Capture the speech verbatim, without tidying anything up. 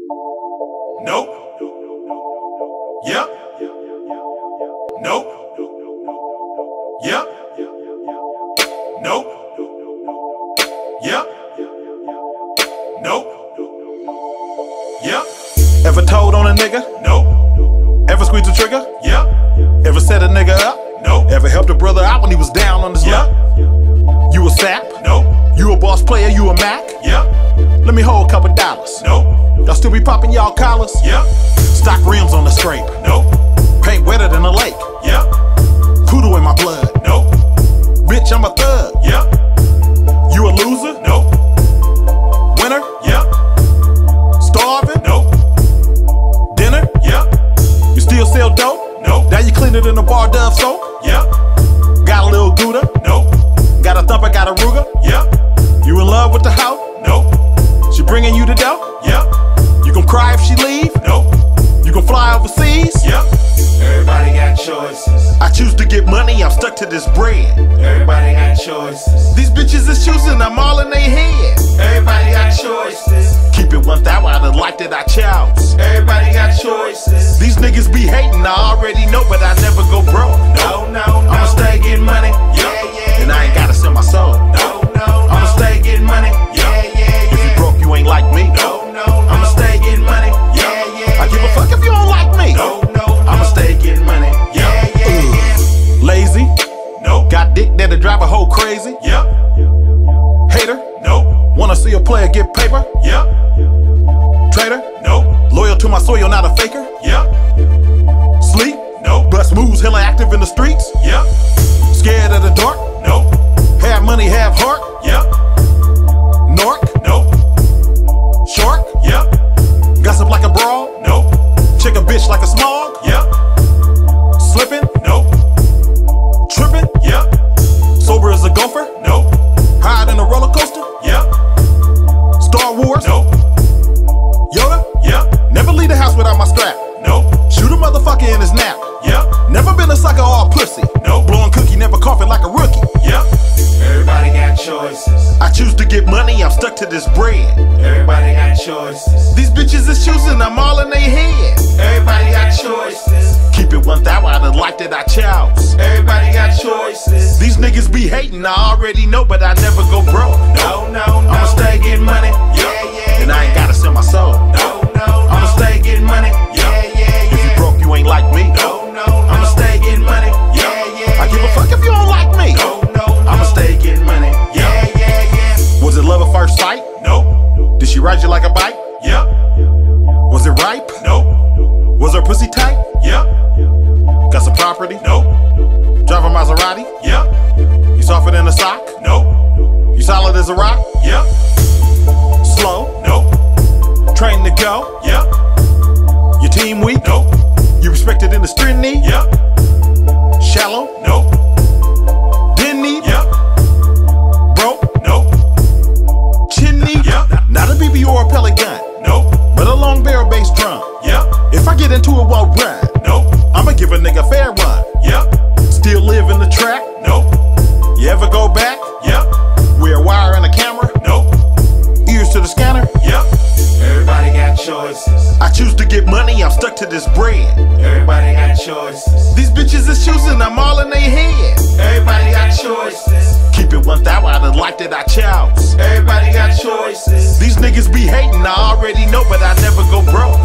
Nope. Yep. Nope. Yep. Nope. Yep. Nope. Yep. Ever told on a nigga? Nope. Ever squeezed the trigger? Yep. Ever set a nigga up? Nope. Ever helped a brother out when he was down on his Yep. luck? You a sap? Nope. You a boss player? You a Mac? Yep. Let me hold a couple dollars. Nope. Y'all still be popping y'all collars? Yep. Stock rims on the scrape. Nope. Paint wetter than a lake. Yep. Poodle in my blood. Nope. Bitch, I'm a thug. Yep. You a loser? Nope. Winner? Yep. Starving? Nope. Dinner? Yep. You still sell dope? Nope. Now you clean it in the bar Dove soap? Yep. Got a little Gouda? Nope. Got a thumper, got a Ruger? Yep. You in love with the hoe? Nope. She bringing you the dough? Yep. You gon' cry if she leave? Nope. You gon' fly overseas? Yep. Everybody got choices. I choose to get money, I'm stuck to this bread. Everybody got choices. These bitches is choosing, I'm all in they head. Everybody got choices. Keep it one thou out of life that I chose. Everybody got choices. These niggas be hating, I already know, but I never go broke. No, no, no. I'ma stay getting money, Yeah, yeah. and I ain't gotta sell my soul. No, no, no. I'ma stay getting money, Yeah, yeah, if you yeah. broke, you ain't like me. No, no, no. I'ma stay getting money, Yeah, yeah. I give a fuck if you don't like me. No, no, no. I'ma stay getting money, Yeah, yeah, yeah. Lazy, Nope. got dick that'll drive a hoe crazy. Yep. Hater, Nope. wanna see a player get paper. Yep. Traitor, Nope. loyal to my soil, not a faker. Yep. Sleep, Nope. bust moves, hella active in the streets. Yep. Scared of the dark, Nope. have money, have heart. Yep. Narc, Nope. shark, Yep. gossip like a brawl. Nope. Check a bitch like a smog. Yep. Slipping, Nope. tripping, Yep. sober as a gopher. Nope. Hide in a roller coaster. Yep. Star Wars, Nope. Yoda. Yep. Never leave the house without my strap. Nope. Shoot a motherfucker in his nap. Yep. Never been a sucker or a pussy. Nope. Blowing cookie, never coughing like a rookie. Yep. Everybody got choices. I choose to get money, I'm stuck to this bread. Everybody got choices. These bitches is choosing, I'm all in they head. Everybody got choices. Keep it one thou out of life that I chose. Everybody got choices. These niggas be hating, I already know, but I never go broke. No, no, no. I'ma stay getting money, Yeah, yeah. and I ain't gotta sell my soul. No, no, no. I'ma stay getting money, Yeah, yeah, if you yeah. broke, you ain't like me. No, no, no. I'ma stay getting money, Yeah, yeah. I give a fuck if you don't like me. No, no, no. I'ma stay getting money. Yeah, yeah, yeah. Was it love at first sight? Nope. Did she ride you like a bike? Yep. Was it ripe? Nope. Was her pussy tight? Yep. Got some property? Nope. Drive a Maserati? Yep. You softer than a sock? Nope. You solid as a rock? Yep. Slow? Nope. Trained to go? Yep. Your team weak? Nope. You respected in the street need? Yep. Shallow? Nope. Didn't need? Yep. Broke? Nope. Chin need? Yep. Not a B B or a pellet gun, Nope. but a long barrel bass drum. Yep. If I get into it, won't run. Nope. I'ma give a nigga fair run. Yep. Still live in the track? Nope. You ever go back? Yep. Wear a wire and a camera? Nope. Ears to the scanner? Yep. Everybody got choices. I choose to get money, I'm stuck to this bread. Everybody got choices. These bitches is choosing, I'm all in they head. Everybody got choices. Keep it one thou out of life that I chose. Everybody got choices. These niggas be hating, I already know, but I never go broke.